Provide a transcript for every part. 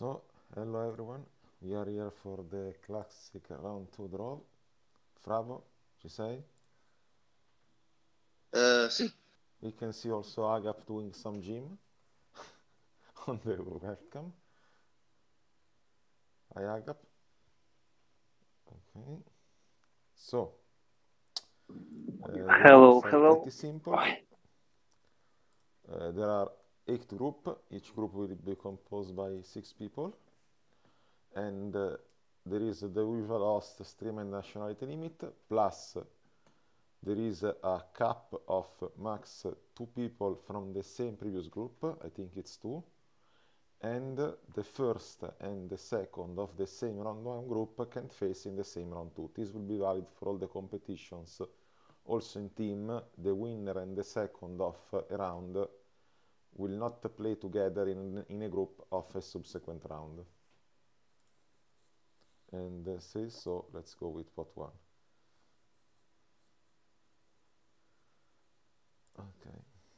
So, hello everyone, we are here for the classic round 2 draw. Fravo, ci sei? Sì. We can see also Agap doing some gym on the webcam. Hi Agap. Okay. So, the Hello, rules are hello. pretty simple. There are 8 groups, each group will be composed by 6 people. And there is the usual host, stream and nationality limit, plus there is a cap of max 2 people from the same previous group, I think it's 2, and the first and the second of the same round 1 group can face in the same round 2. This will be valid for all the competitions. Also in team, the winner and the second of a round will not play together in a group of a subsequent round. And say so, let's go with pot 1. Okay.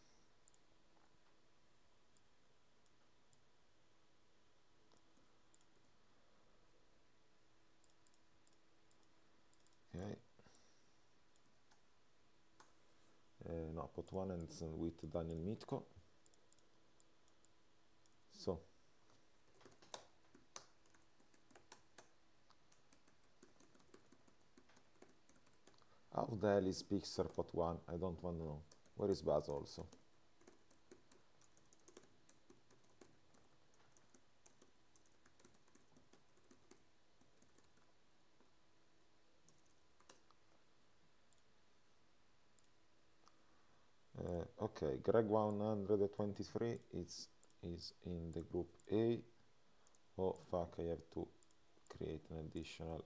Okay. No, pot 1 ends with Daniel Mitko. So. How the hell is Pixar pot 1? I don't want to know. Where is Buzz also? Okay, Greg 123 is in the group A. Oh fuck, I have to create an additional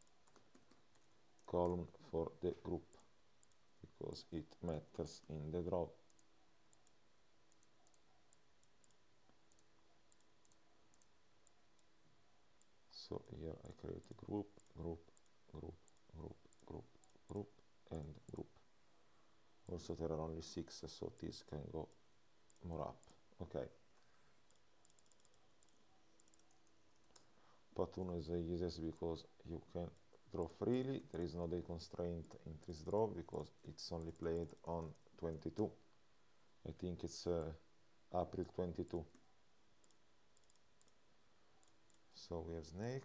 column for the group because it matters in the draw. So here I create a group, and group. Also there are only 6, so this can go more up. Okay. Pot 1 is the easiest because you can draw freely. There is no day constraint in this draw because it's only played on 22. I think it's April 22. So we have snake.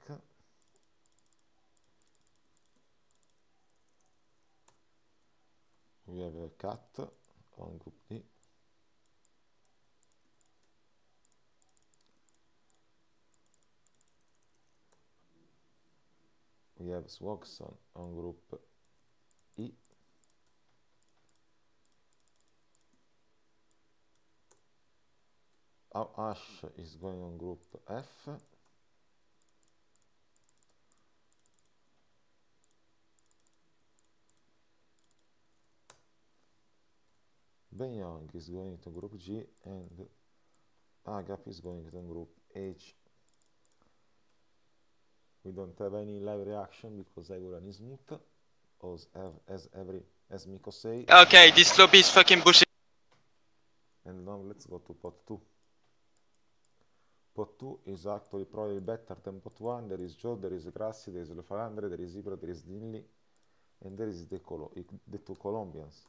We have a cat on group D. We have Swagson on group E. Ash is going on group F. Ben Young is going to group G and Agap is going to group H. We don't have any live reaction because everyone is mute, as Miko say. Okay, this lobby is fucking bullshit. And now let's go to pot 2. Pot 2 is actually probably better than pot 1. There is Joe, there is Grassi, there is Lefalandre, there is Ibro, there is Dinley, and there is the two Colombians.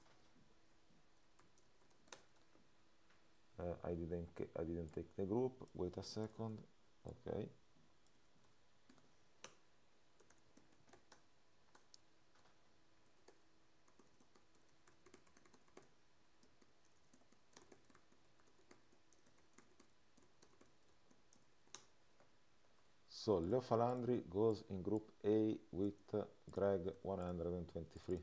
I didn't take the group. Wait a second. Okay. So Leo Falandri goes in group A with Greg 123.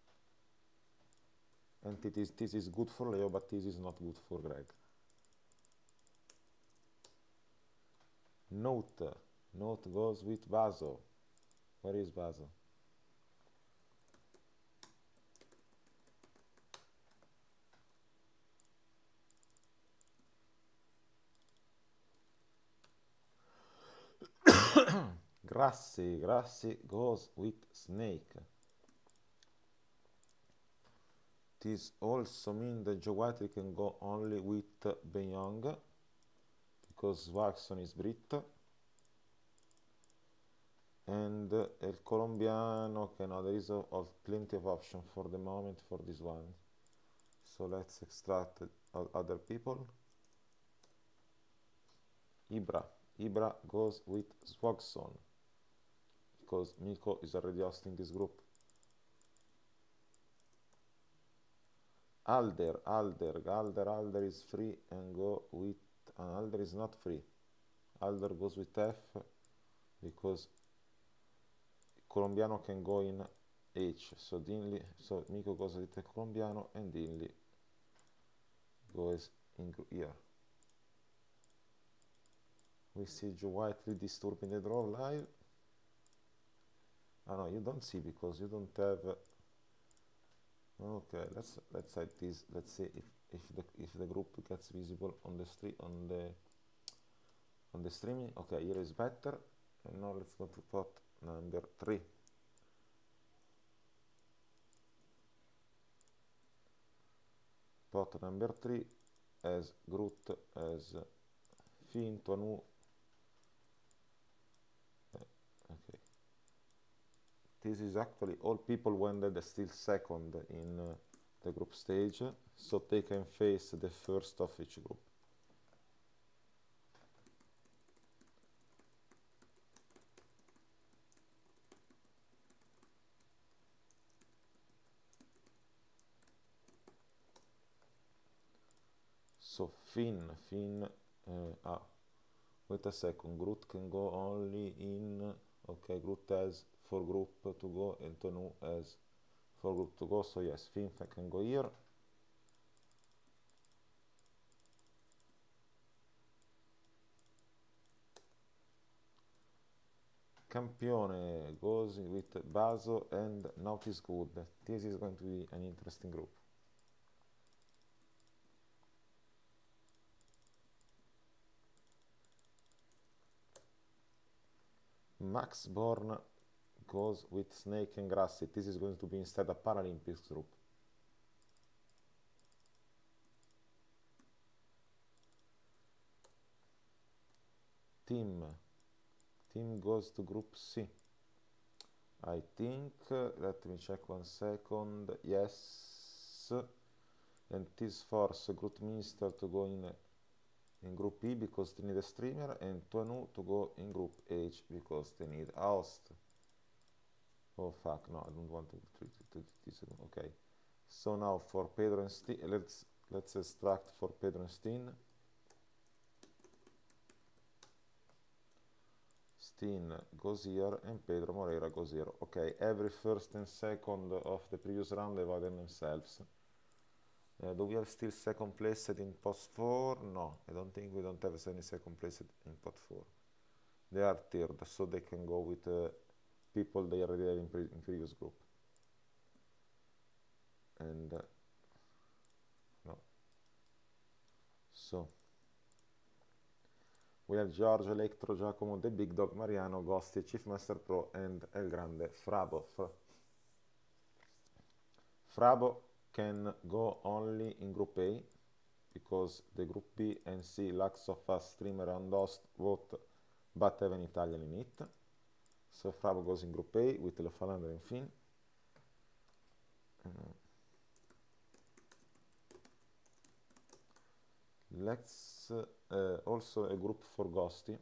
And this is good for Leo, but this is not good for Greg. Note goes with Bazo. Where is Bazo? Grassi goes with Snake. This also means that Joe White can go only with Ben Young because Waxon is Brit. And El Colombiano, okay, no, there is plenty of option for the moment for this one. So let's extract other people. Ibra goes with Swagson because Miko is already hosting this group. Alder is free and go with Alder is not free. Alder goes with F because Colombiano can go in H. So Miko goes with the Colombiano and Dinley goes in here. We see Joe Whiteley disturbing the draw live. Oh no, you don't see because you don't have. Okay, let's set this. Let's see if the group gets visible on the streaming. Okay, here is better. And now let's go to pot number 3. Pot number 3 as Groot as Finn, Tuanu. Okay. This is actually all people when they're still second in the group stage, so they can face the first of each group. So Finn, wait a second, Groot can go only in, okay, Groot has 4 group to go and Tuanu has 4 group to go, so yes, Finn can go here. Campione goes with Baso and Naughty's Good. This is going to be an interesting group. Max Born goes with Snake and Grassy. This is going to be instead a Paralympics group. Team goes to group C. I think, let me check 1 second, yes, and this force Groot Minister to go in group E because they need a streamer, and Tuanu to go in group H because they need a host. Oh fuck, no, I don't want to treat this. Okay, so now for Pedro and Steen, let's extract for Pedro and Steen. Steen goes here and Pedro Moreira goes here. Okay, every first and second of the previous round divided themselves. Do we have still second placed in pot 4? No, I don't think we don't have any second placed in pot 4. They are third, so they can go with people they already have in previous group. And no. So we have George, Electro, Giacomo, The Big Dog, Mariano, Gosti, Chief Master Pro, and El Grande, Frabo. Frabo can go only in group A because the group B and C lacks of a streamer and host vote but have an Italian in it. So Frabo goes in group A with Lefalander and Finn. Let's also a group for Ghosty.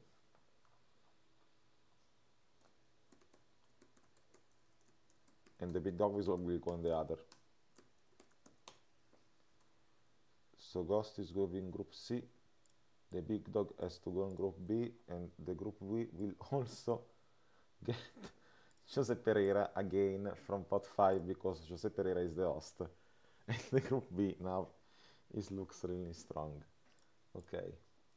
And the Big Dog will go on the other. So Ghost is going in group C. The Big Dog has to go in group B, and the group B will also get Jose Pereira again from pot 5 because Jose Pereira is the host. And the group B now looks really strong. Okay.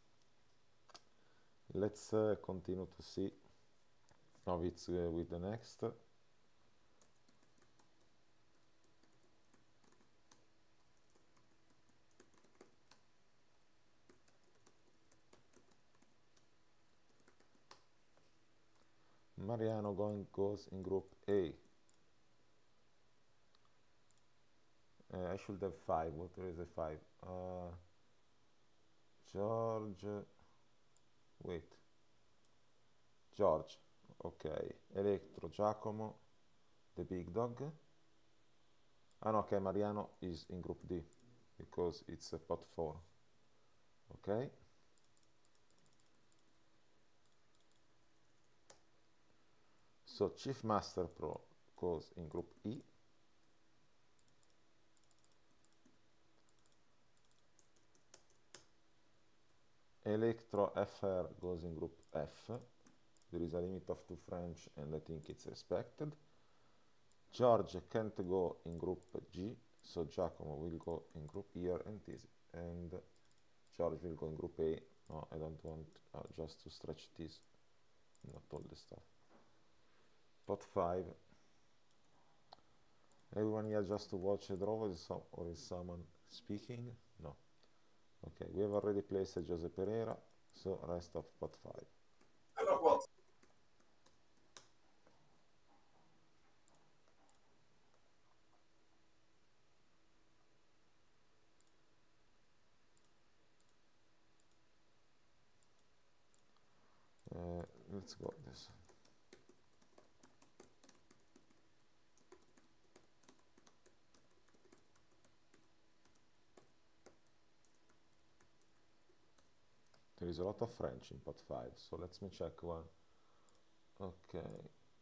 Let's continue to see how it's with the next. Mariano goes in group A. I should have 5. What is a 5? George. Wait. George. ok, Electro, Giacomo, the big dog. Ah no, okay, Mariano is in group D because it's a pot 4. Okay. So Chief Master Pro goes in group E. Electro FR goes in group F. There is a limit of 2 French and I think it's respected. George can't go in group G, so Giacomo will go in group here and George will go in group A. No, I don't want just to stretch this, not all the stuff. Pot 5. Everyone here just to watch the draw, or is someone speaking? No. Okay, we have already placed Jose Pereira, so rest of pot 5. Let's go this. There is a lot of French in pot 5, so let me check one. Okay.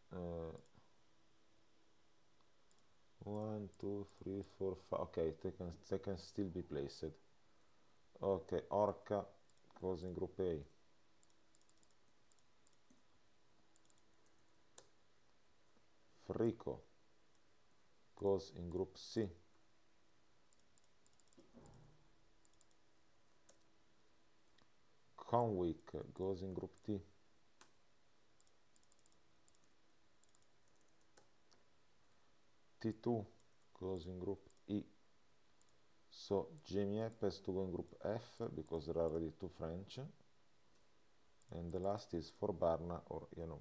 1, 2, 3, 4, 5. Okay, they can still be placed. Okay, Orca goes in group A. Frico goes in group C. Conwick goes in group T. T2 goes in group E. So Jemiep has to go in group F because there are already 2 French. And the last is for Barna or Yano.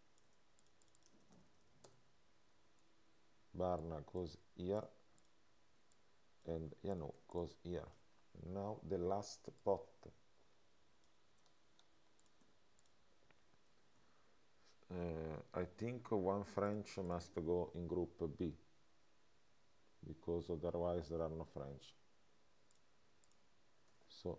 Barna goes here and Yano goes here. Now the last pot. I think 1 French must go in group B because otherwise there are no French. So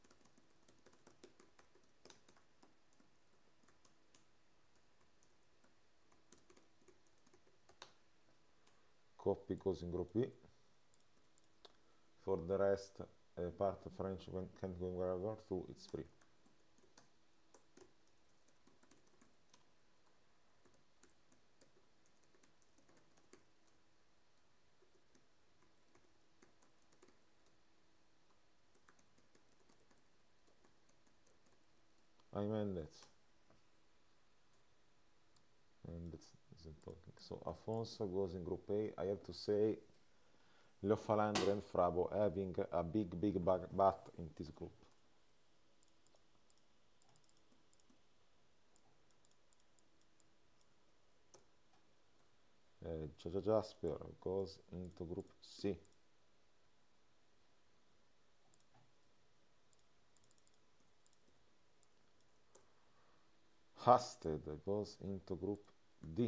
copy goes in group B. For the rest, part French can't go in wherever 2, it's free. Mendez. Mendez isn't talking. So Afonso goes in group A. I have to say, Leo Falandre and Frabo having a big bat in this group. Jasper goes into group C. Hasted goes into group D.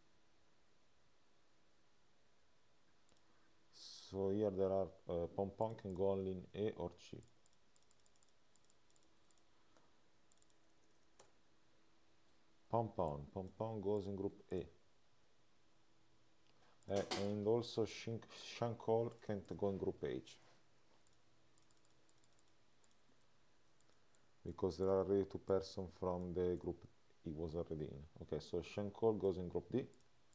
So here there are Pompon can go only in A or C. Pompon goes in group A. And also Shankol can't go in group H. Because there are already 2 persons from the group he was already in. Okay, so Shankol goes in group D.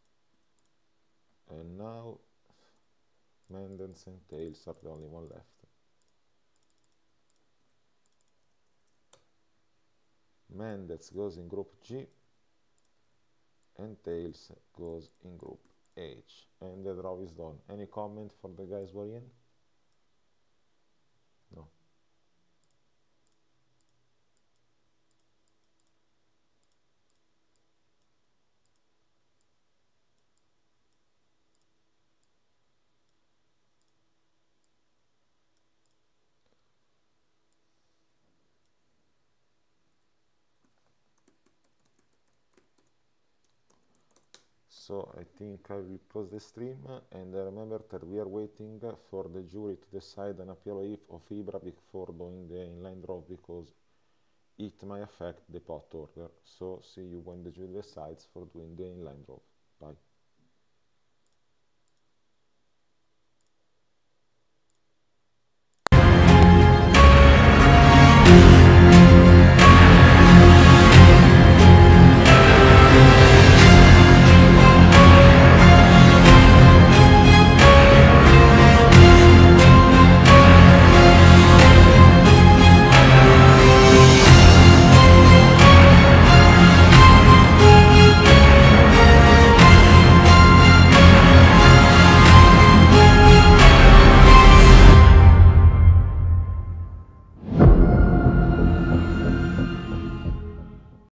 And now Mendez and Tails are the only one left. Mendez goes in group G and Tails goes in group H. And the draw is done. Any comment for the guys who are in? No. So I think I will close the stream, and remember that we are waiting for the jury to decide an appeal of IBRA before doing the inline draw, because it may affect the pot order. So see you when the jury decides for doing the inline draw. Bye.